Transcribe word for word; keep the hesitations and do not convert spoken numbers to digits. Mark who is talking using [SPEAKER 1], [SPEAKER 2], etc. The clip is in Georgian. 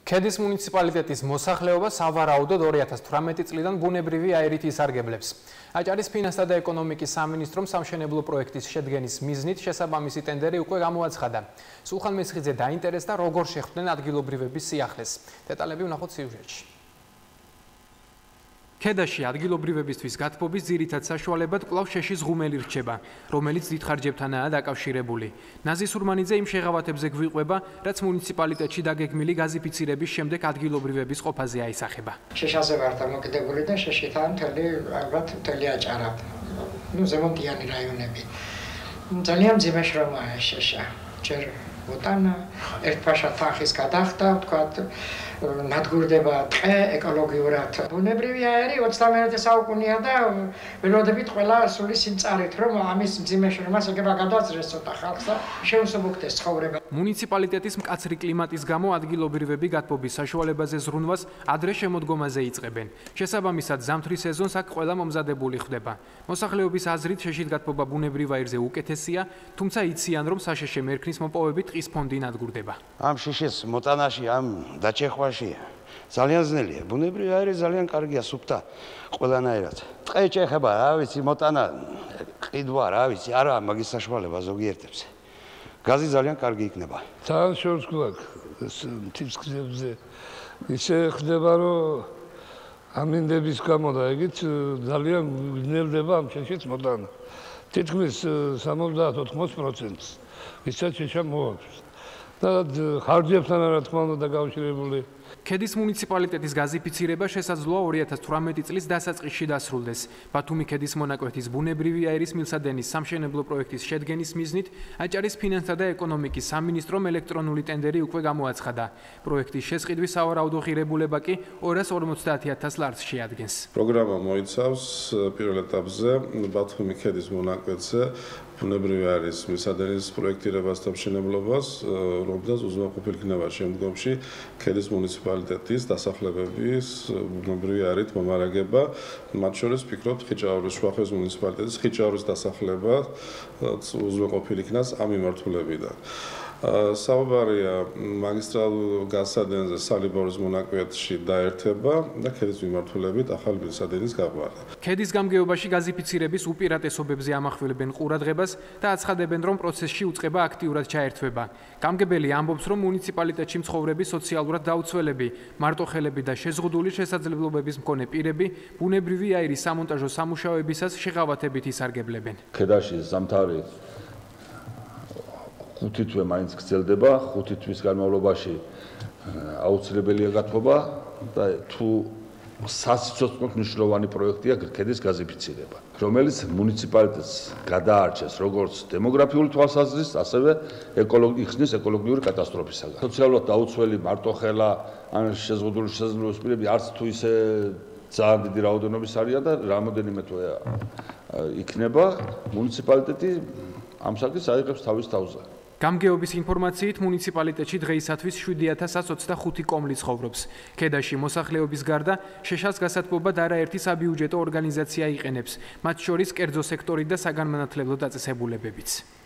[SPEAKER 1] ქედის მუნიციპალიტეტის მოსახლეობა სავარაუდოდ ორი ათას თვრამეტი წლიდან ბუნებრივი აირით ისარგებლებს. აჭარის ფინანსთა და ეკონომიკის სამინისტრომ სამშენებლო პროექტის შედგენის მიზნით შესაბამისი ტენდერი უკვე გამოაცხადა. სულხან მესხიძე დაინტერესდა, როგორ შეხვდნენ ადგილობრივების სიახლეს. დეტალები ვნახოთ სიუჟეტში. ქედაში ადგილობრივებისთვის გათბობის ძირითად საშუალებად კვლავ შეშის ღუმელი რჩება, რომელიც დიდხარჯებთანაა დაკავშირებული. ნაზი სურმანიძე იმ შეღავათებზე გვიყვება, რაც მუნიციპალიტეტში დაგეგმილი გაზიფიცირების შემდეგ ადგილობრივების ყოფაზე აისახება.
[SPEAKER 2] შეშაზე ვარ დამოკიდებული და შეშითან მთელი ალბათ მთელი აჭარა, ნუ ზემოდიანი რაიონები. ძალიან მძიმე შრომაა შეშა. ჯერ ბოტანა, ერთფაშა თანხის გადახდა, ვთქვათ, ნადგურდება ტყე ეკოლოგიურად. ბუნებრივი აირი ოცდამეერთე საუკუნეა და ველოდებით ყველა სული სიმწარით, რომ ამის მძიმე შრომას ეგება გადააჭრეს ცოტა ხალხს და შეუსაბუქდეს ცხოვრება.
[SPEAKER 1] მუნიციპალიტეტის მკაცრი კლიმატის გამო ადგილობრივები გათბობის საშუალებაზე ზრუნვას ადრე შემოდგომაზე იწყებენ. შესაბამისად, ზამთრის სეზონს აქ ყველა მომზადებული ხდება. მოსახლეობის აზრით შეშით გათბობა ბუნებრივ აირზე უკეთესია, თუმცა იციან, რომ საშეშე მერქნის მოპოვებით ტყის ფონდი ნადგურდება.
[SPEAKER 3] ამ შიშის მოტანაში, ამ დაჭეხვაში ძალიან ძნელია. ბუნებრივი აირი ძალიან კარგია, სუფთა ყველანაირად. ტყე ჭეხება, რა ვიცი, მოტანა ყიდვა, რა ვიცი, არა მაგის საშუალება ზოგიერთებს. გაზი ძალიან კარგი იქნება.
[SPEAKER 4] ძალიან შორს გვაქვს მთის გზებზე. ისე ხდება, რომ ამინდების გამო და ეგით ძალიან გნელდება ამ შეშიც მოტანა. თითქმის სამოცდაათ ოთხმოც პროცენტს ვისაც შეშა მოაქვს. და ხარჯებთან რა თქმა უნდა დაკავშირებული.
[SPEAKER 1] ქედის მუნიციპალიტეტის გაზიფიცირება შესაძლოა ორი ათას თვრამეტი წლის დასაწყისში დასრულდეს. ბათუმი ქედის მონაკვეთის ბუნებრივი აირის მილსადენის სამშენებლო პროექტის შედგენის მიზნით აჭარის ფინანსთა და ეკონომიკის სამინისტრომ ელექტრონული ტენდერი უკვე გამოაცხადა. პროექტის შესყიდვის სავარაუდო ღირებულება კი ორას ორმოცდაათი ათას ლარს შეადგენს.
[SPEAKER 5] პროგრამა მოიცავს პირველ ეტაპზე ბათუმი ქედის მონაკვეთზე ბუნებრივი აირის მილსადენის პროექტირებას და მშენებლობას, რომლითაც უზრუნველყოფილი იქნება შემდგომში ქედის მუნიციპალიტეტის დასახლებების ბუნებრივი აირით მომარაგება, მათ შორის ვფიქრობთ ხიჭაურის შუახევის მუნიციპალიტეტის ხიჭაურის დასახლება უზრუნველყოფილი იქნას ამ მიმართულებიდან. საუბარია მაგისტრალურ გაზსადენზე სალიბორის მონაკვეთში დაერთება და ქედის მიმართულებით ახალი მილსადენის გაყვანა.
[SPEAKER 1] ქედის გამგეობაში გაზიფიცირების უპირატესობებზე ამახვილებენ ყურადღებას და აცხადებენ, რომ პროცესში უწყება აქტიურად ჩაერთვება. გამგებელი ამბობს, რომ მუნიციპალიტეტში მცხოვრები სოციალურად დაუცველები, მარტოხელები და შეზღუდული შესაძლებლობების მქონე პირები ბუნებრივი აირის სამონტაჟო სამუშაოებისას შეღავათებით ისარგებლებენ.
[SPEAKER 6] ქედაში ზამთარი ხუთი თვე მაინც გრძელდება, ხუთი თვის განმავლობაში აუცილებელია გათბობა და თუ სასიცოცხლო მნიშვნელოვანი პროექტია ქედის გაზიფიცირება, რომელიც მუნიციპალიტეტს გადაარჩეს როგორც დემოგრაფიული თვალსაზრისით, ასევე იხსნის ეკოლოგიური კატასტროფისაგან. სოციალურად დაუცველი მარტოხელა ან შეზღუდული შესაძლებლობის პირები არც თუ ისე ძალიან დიდი რაოდენობის არიან და რამოდენიმე თვე იქნება მუნიციპალიტეტი ამ საკითხს აიღებს თავის თავზე.
[SPEAKER 1] გამგეობის ინფორმაციით მუნიციპალიტეტში დღეისათვის შვიდი ათას ოცდახუთი კომლი ცხოვრობს. ქედაში მოსახლეობის გარდა შეშას გასათბობად არაერთი საბიუჯეტო ორგანიზაცია იყენებს, მათ შორის კერძო სექტორი და საგანმანათლებლო დაწესებულებებიც.